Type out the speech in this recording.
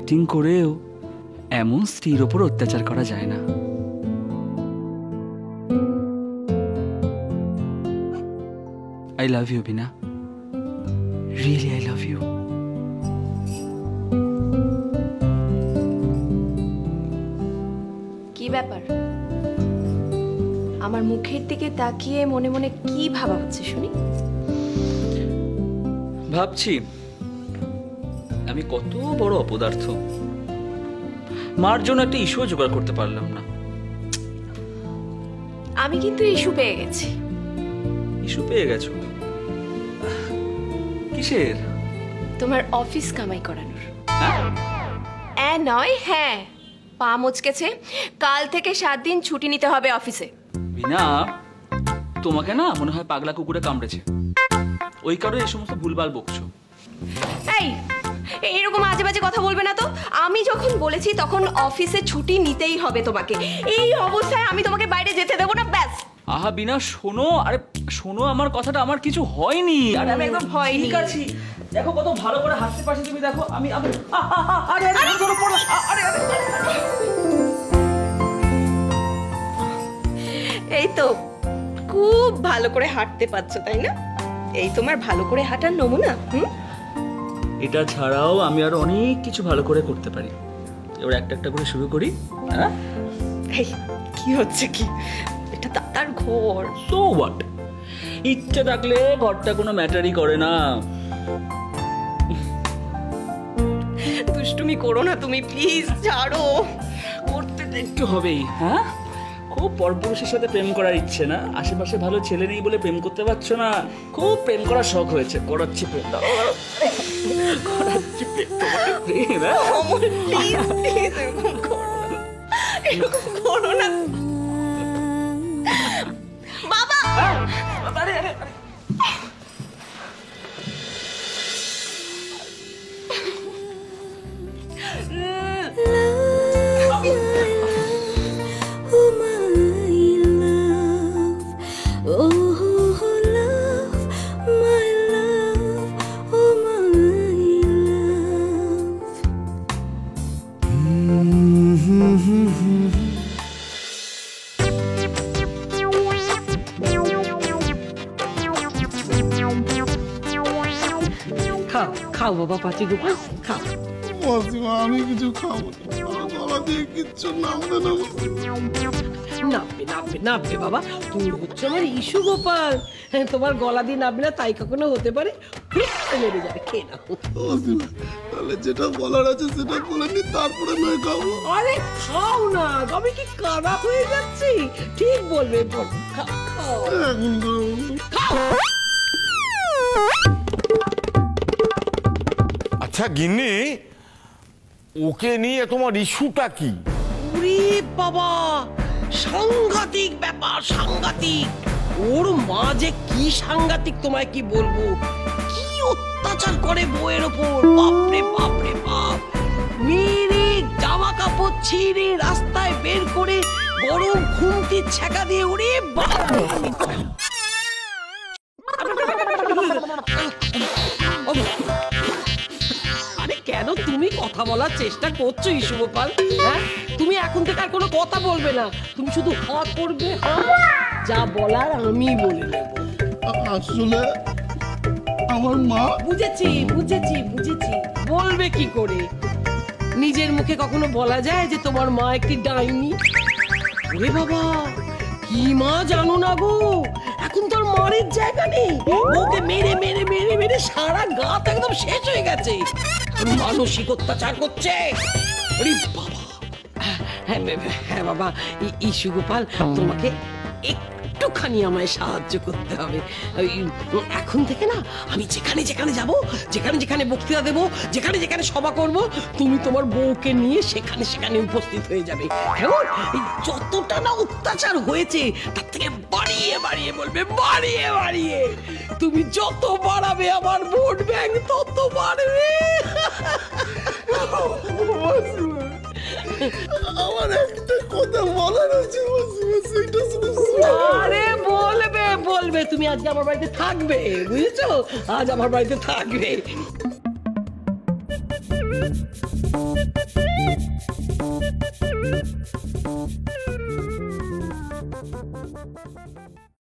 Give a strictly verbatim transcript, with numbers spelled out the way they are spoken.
Cheating করেও এমন স্ত্রীর ওপর অত্যাচার করা যায় না। I love you Bina, really I love you. কি ব্যাপার, আমার মুখের দিকে তাকিয়ে মনে মনে কি ভাবা হচ্ছে শুনি? ভাবছি আমি কত বড় অপদার্থ, মার জন্য একটা ইস্যু জোগাড় করতে পারলাম না। আমি কিন্তু ইস্যু পেয়ে গেছি। ইস্যু পেয়ে গেছো? কিসের? তোমার অফিস কামাই করানোর। হ্যাঁ নয় হ্যাঁ, পা মচকেছে, কাল থেকে সাত দিন ছুটি নিতে হবে অফিসে। বিনা, তোমাকে না মনে হয় পাগলা কুকুরে কামড়েছে, ওই কারণে এই সমস্ত ভুলভাল বকছো। এই এইরকম আজে বাজে কথা বলবে না তো। আমি যখন বলেছি তখন অফিসে ছুটি নিতেই হবে তোমাকে, এই অবস্থায় আমি তোমাকে বাইরে যেতে দেবো না, ব্যাস। আহা বিনা শোনো, আরে শোনো আমার কথাটা, আমার কিছু হয়নি, আরে আমি একদম হয়নি। ঠিক আছি। দেখো কত ভালো করে হাসতে পারছি তুমি, দেখো আমি আমি আরে আরে চলো পড়ো, আরে আরে এই তো খুব ভালো করে হাঁটতে পারছো তাই না? এই তোমার ভালো করে হাঁটার নমুনা। হুম, এটা ছাড়াও আমি আরো অনেক কিছু ভালো করে করতে পারি। এবার একটা একটা করে শুরু করি। হ্যাঁ, এই কি হচ্ছে কি? এটা দাদার ঘর। সো হোয়াট, ইচ্ছে থাকলে ঘরটা কোনো ম্যাটারই করে না। দুষ্টুমি করো না তুমি, প্লিজ ছাড়ো। করতে একটু হবেই। হ্যাঁ, খুব পরপুরুষের সাথে প্রেম করার ইচ্ছে না? আশেপাশে ভালো ছেলে নেই বলে প্রেম করতে পারছো না? খুব প্রেম করার শখ হয়েছে, করাচ্ছি প্রেম, করাচ্ছি প্রেম, তোমাকে প্রেম। প্লিজ প্লিজ এরকম করো না, এরকম করো না বাবা। আরে আরে আরে খাও বাবা, পাঁচি গোপাল খাও। আমি কিছু খাবো না, কিচ্ছু নামবে না। নামবে নামবে নামবে বাবা, তুমি হচ্ছে আমার ইস্যু গোপাল, তোমার গলা দিয়ে নামবে না তাই কখনো হতে পারে, মেরে যাবে, খেয়ে নাও। তাহলে যেটা বলার আছে সেটা বলে নি, তারপরে নয় খাবো। আরে খাও না, আমি কি কাদা হয়ে যাচ্ছি? ঠিক বলবে, খাও খাও খাও। আচ্ছা গিন্নি, ওকে নিয়ে তোমার ইস্যুটা কি? ওরে বাবা, সাংঘাতিক ব্যাপার, সাংঘাতিক। ওর মা যে কি সাংঘাতিক তোমায় কি বলবো, কি অত্যাচার করে বউয়ের ওপর, বাপরে বাপরে বাপ। মেরে জামা কাপড় ছিঁড়ে রাস্তায় বের করে গরম খুন্তির ছ্যাঁকা দিয়ে, ওরে বাপরে। আরে কেন তুমি কথা বলার চেষ্টা করছো ইস্যু গোপাল? হ্যাঁ, তুমি এখন থেকে আর কোনো কথা বলবে না, তুমি শুধু হা করবে, যা বলার আমি বলে নেব। আসলে আমার মা। বুঝেছি বুঝেছি বুঝেছি, বলবে কি করে? নিজের মুখে কখনো বলা যায় যে তোমার মা একটি ডাইনি? ওরে বাবা, কি মা জানো না গো, এখন তোর মারের জায়গা নেই, ওকে মেরে মেরে মেরে মেরে সারা গাত একদম শেষ হয়ে গেছে, মানসিক অত্যাচার করছে। আরে বাবা, হ্যাঁ হ্যাঁ বাবা, ইস্যু গোপাল তোমাকে একটুখানি আমায় সাহায্য করতে হবে। এখন থেকে না আমি যেখানে যেখানে যাব, যেখানে যেখানে বক্তৃতা দেবো, যেখানে যেখানে সভা করব, তুমি তোমার বউকে নিয়ে সেখানে সেখানে উপস্থিত হয়ে যাবে। কেমন? যতটা না অত্যাচার হয়েছে তার থেকে বাড়িয়ে বাড়িয়ে বলবে, বাড়িয়ে বাড়িয়ে। তুমি যত বাড়াবে আমার ভোট ব্যাংক তত বাড়বে। আমার একটা কথা বলার আছে, আরে বলবে বলবে, তুমি আজকে আমার বাড়িতে থাকবে, বুঝেছো? আজ আমার বাড়িতে থাকবে।